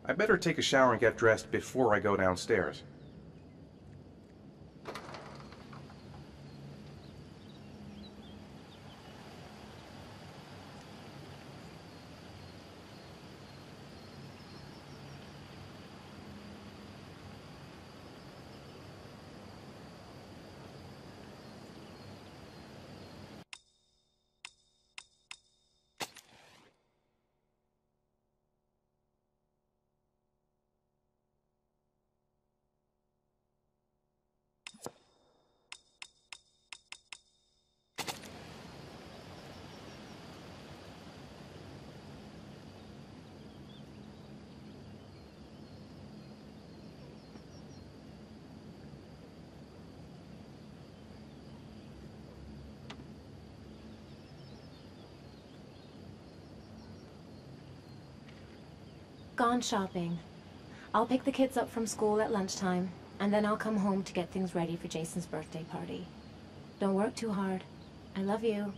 I better take a shower and get dressed before I go downstairs. Gone shopping. I'll pick the kids up from school at lunchtime, and then I'll come home to get things ready for Jason's birthday party. Don't work too hard. I love you.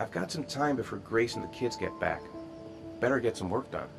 I've got some time before Grace and the kids get back. Better get some work done.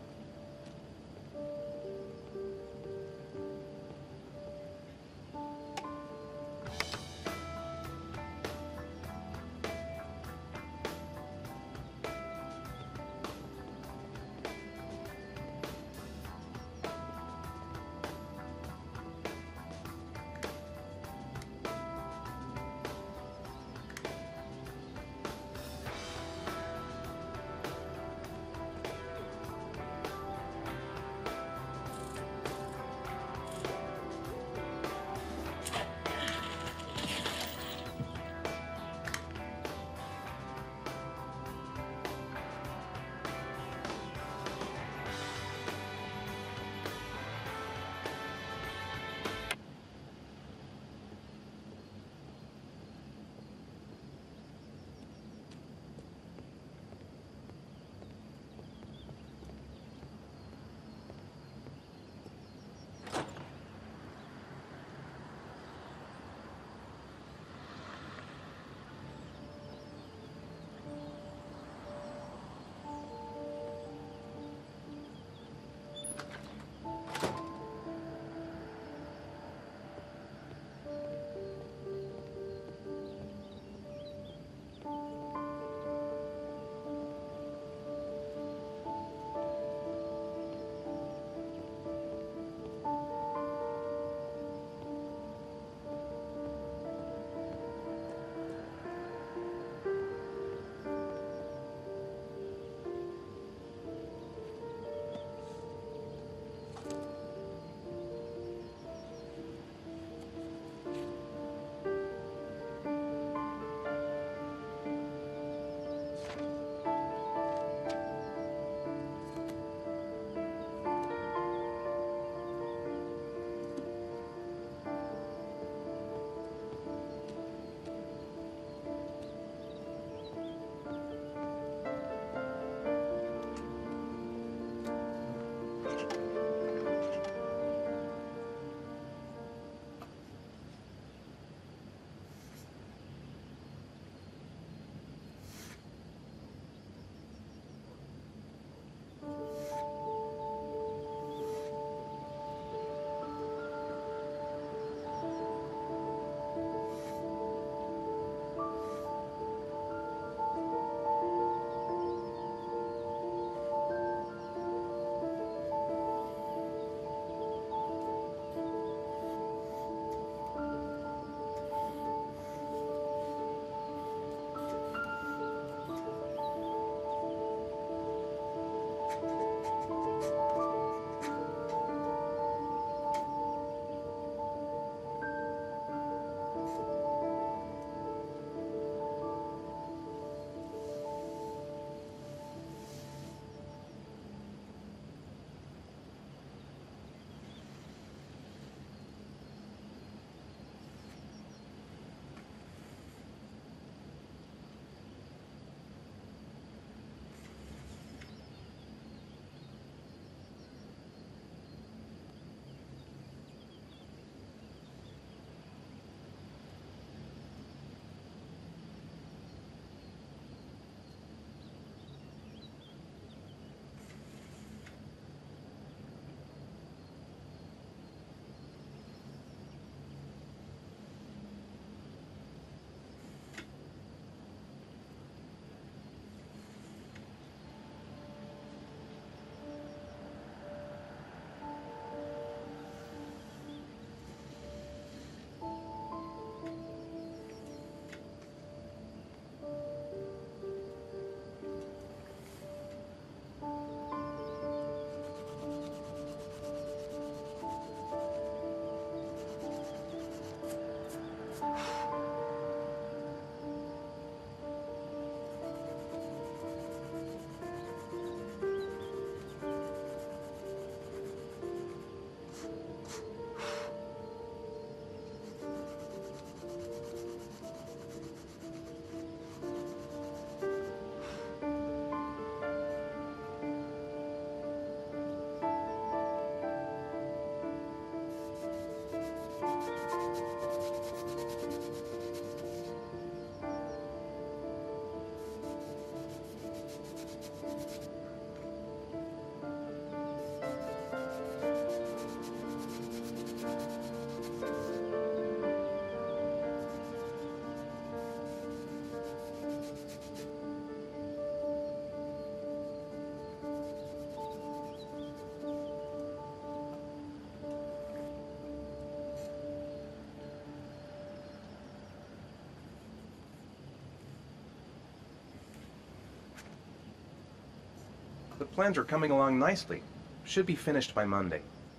The plans are coming along nicely. Should be finished by Monday.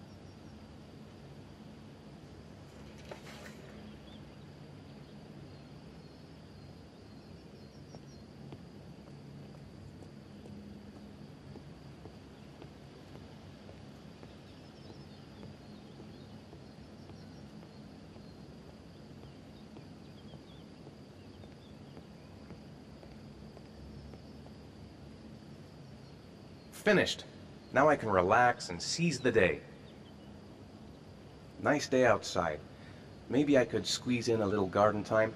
Finished. Now I can relax and seize the day. Nice day outside. Maybe I could squeeze in a little garden time.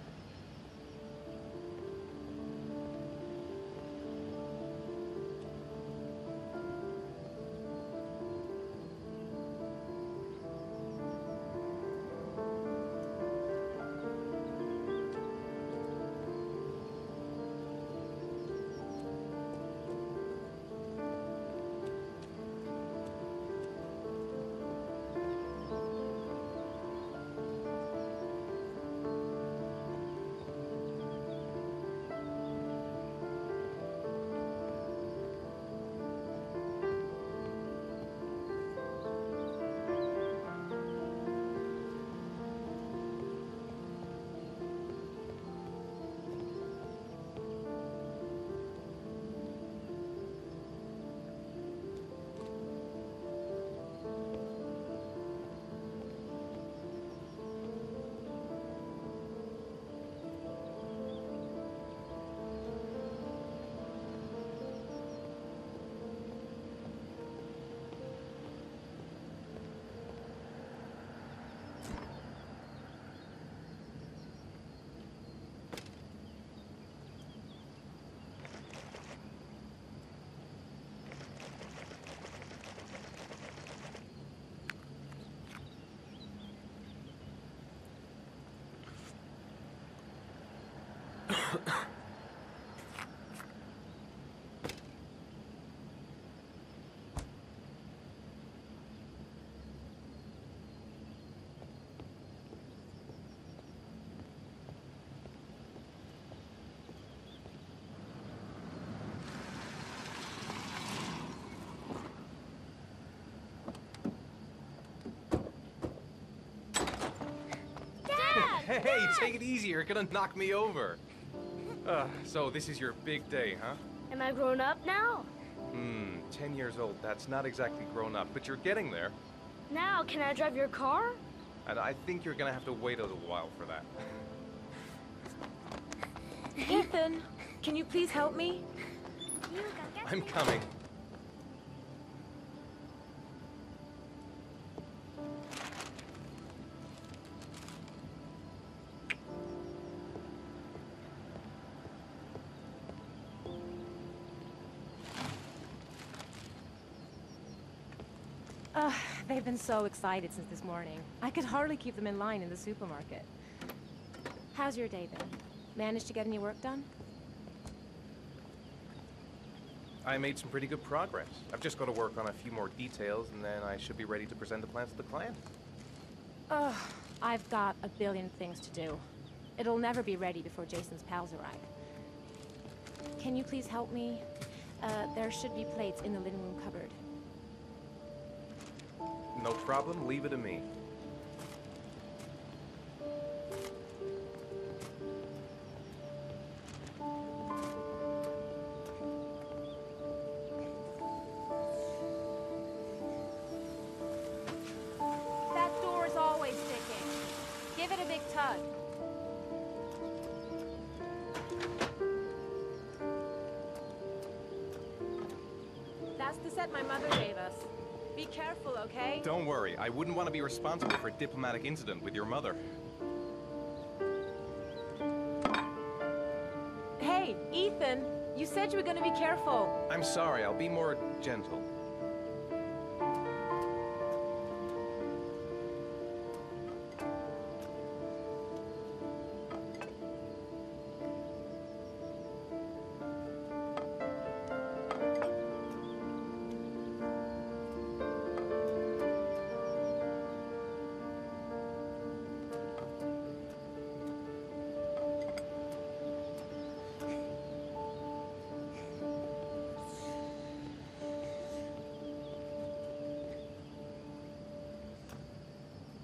Hey, take it easy, you're gonna knock me over. So this is your big day, huh? Am I grown up now? 10 years old, that's not exactly grown up, but you're getting there. Now, can I drive your car? And I think you're gonna have to wait a little while for that. Ethan, can you please help me? I'm coming. They've been so excited since this morning. I could hardly keep them in line in the supermarket. How's your day been? Managed to get any work done? I made some pretty good progress. I've just got to work on a few more details, and then I should be ready to present the plans to the client. Ugh, I've got a billion things to do. It'll never be ready before Jason's pals arrive. Can you please help me? There should be plates in the living room cupboard. No problem, leave it to me. That door is always sticking. Give it a big tug. That's the set my mother gave us. Be careful, okay? Don't worry, I wouldn't want to be responsible for a diplomatic incident with your mother. Hey, Ethan, you said you were going to be careful. I'm sorry, I'll be more gentle.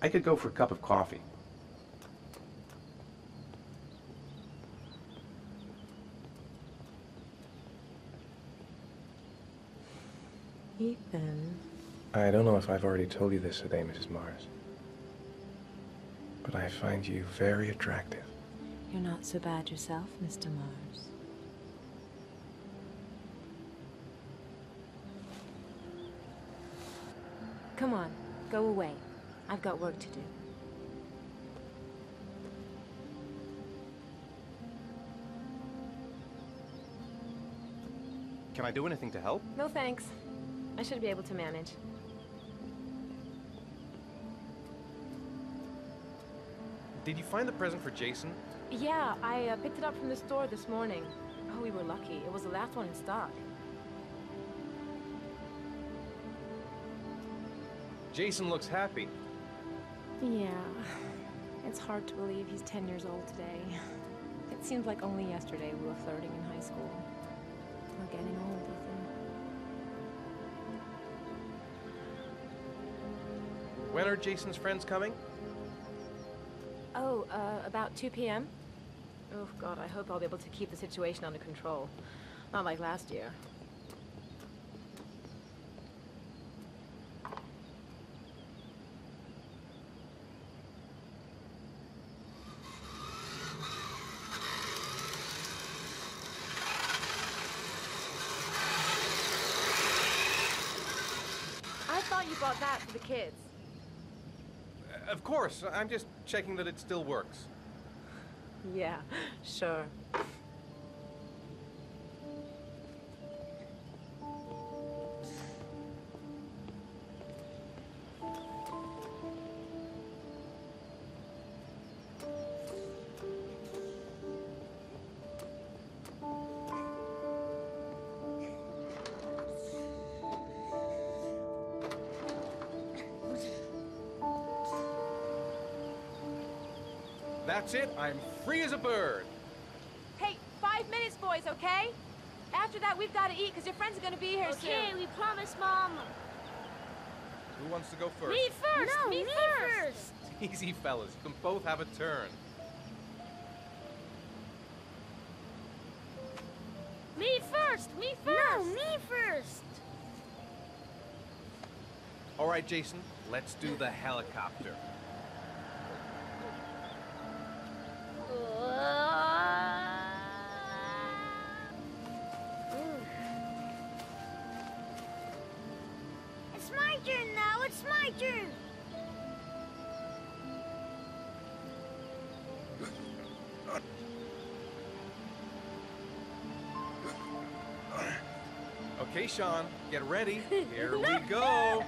I could go for a cup of coffee. Ethan. I don't know if I've already told you this today, Mrs. Mars, but I find you very attractive. You're not so bad yourself, Mr. Mars. Come on, go away. I've got work to do. Can I do anything to help? No thanks. I should be able to manage. Did you find the present for Jason? Yeah, I picked it up from the store this morning. Oh, we were lucky. It was the last one in stock. Jason looks happy. Yeah. It's hard to believe he's 10 years old today. It seems like only yesterday we were flirting in high school. We're getting old, Ethan. When are Jason's friends coming? Oh, about 2 p.m.? Oh, God, I hope I'll be able to keep the situation under control. Not like last year. I thought you bought that for the kids. Of course. I'm just checking that it still works. Yeah, sure. That's it. I'm free as a bird. Hey, 5 minutes, boys, okay? After that, we've got to eat, because your friends are going to be here soon. Okay, we promise, Mom. Who wants to go first? Me first. No, me me first. Easy, fellas. You can both have a turn. Me first. Me first. No, me first. All right, Jason. Let's do the helicopter. It's my turn now. It's my turn. Okay, Sean. Get ready. Here we go.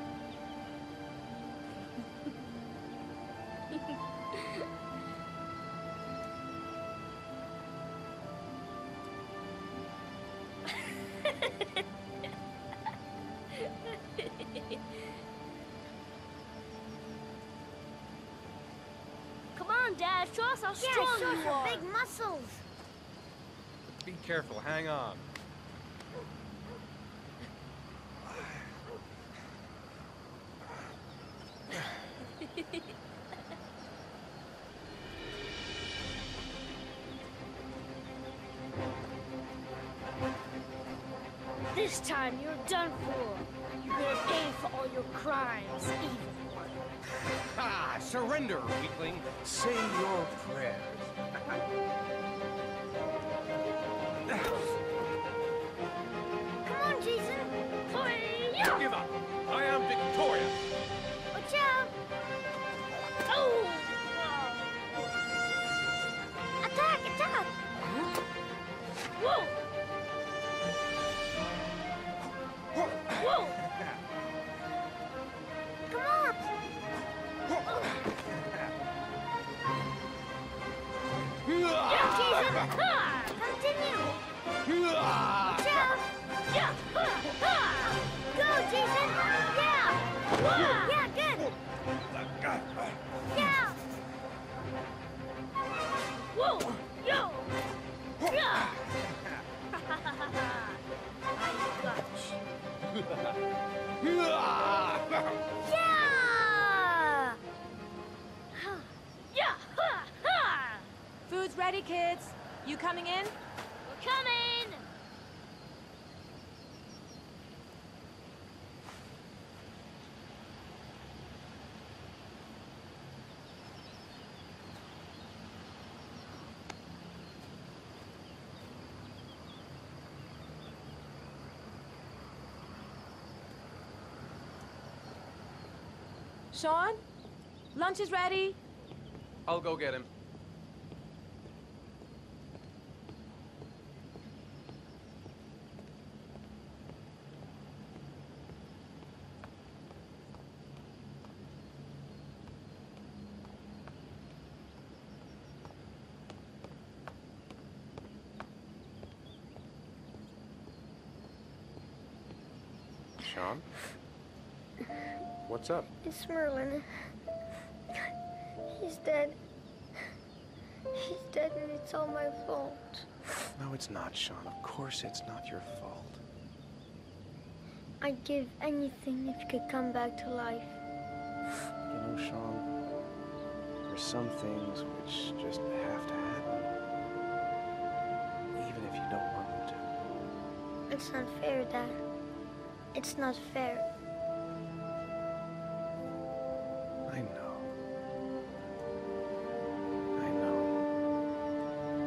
Come on, Dad. Show us how strong you are. Big muscles. Be careful. Hang on. This time you're done for. You're gonna pay for all your crimes, evil one. Ah, surrender, weakling. Say your prayers. Come on, Jason. Hi-ya! Give up. I am victorious. Watch out! Oh! Attack! Attack! Whoa! Whoa! Come on! Yeah, Jason! Ha! Continue! Watch out! Yeah! Ha! Ha! Go, Jason! Yeah! Whoa! Yeah, good! Yeah! Whoa! Yo! Yeah! I got you. Yeah! kids. You coming in? We're coming! Sean? Lunch is ready. I'll go get him. Sean? What's up? It's Merlin. He's dead. He's dead and it's all my fault. No, it's not, Sean. Of course it's not your fault. I'd give anything if you could come back to life. You know, Sean, there's some things which just have to happen. Even if you don't want them to. It's not fair, Dad. It's not fair. I know. I know.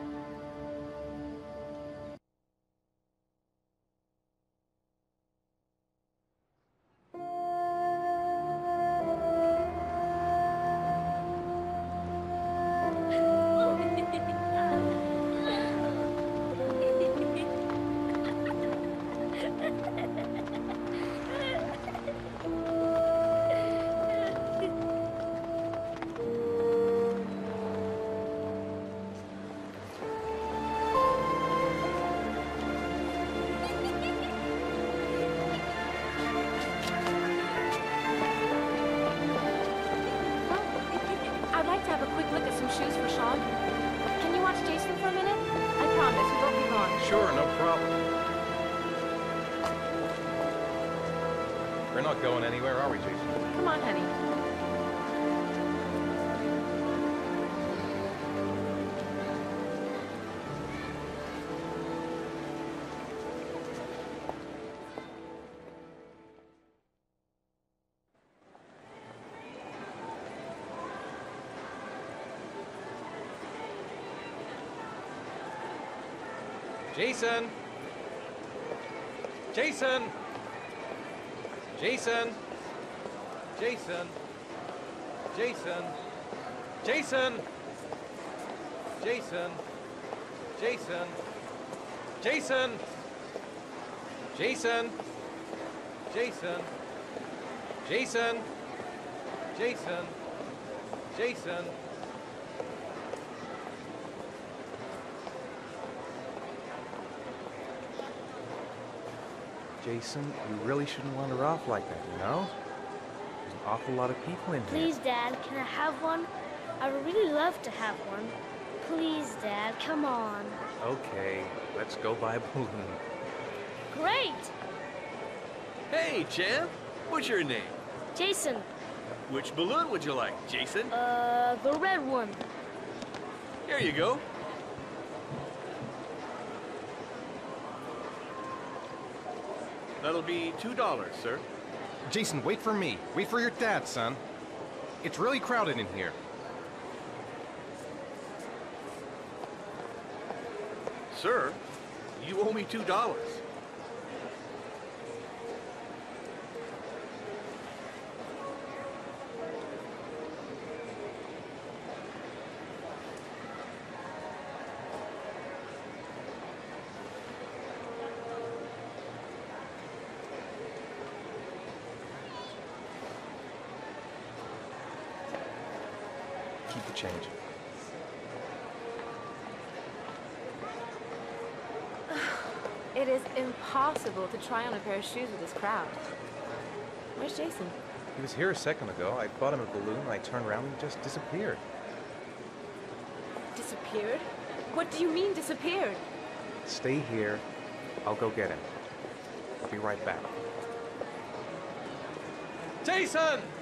I'd like to have a quick look at some shoes for Sean. Can you watch Jason for a minute? I promise, we won't be long. Sure, no problem. We're not going anywhere, are we, Jason? Come on, honey. Jason! Jason! Jason! Jason! Jason! Jason! Jason! Jason! Jason! Jason! Jason! Jason! Jason! Jason! Jason, you really shouldn't wander off like that, you know? There's an awful lot of people in here. Please, Dad, can I have one? I would really love to have one. Please, Dad, come on. Okay, let's go buy a balloon. Great! Hey, champ. What's your name? Jason, Which balloon would you like, Jason? the red one. Here you go. That'll be $2, sir. Jason, wait for me. Wait for your dad, son. It's really crowded in here. Sir, you owe me $2. Keep the change. It is impossible to try on a pair of shoes with this crowd. Where's Jason? He was here a second ago. I bought him a balloon, and I turned around and he just disappeared. Disappeared? What do you mean disappeared? Stay here. I'll go get him. I'll be right back. Jason!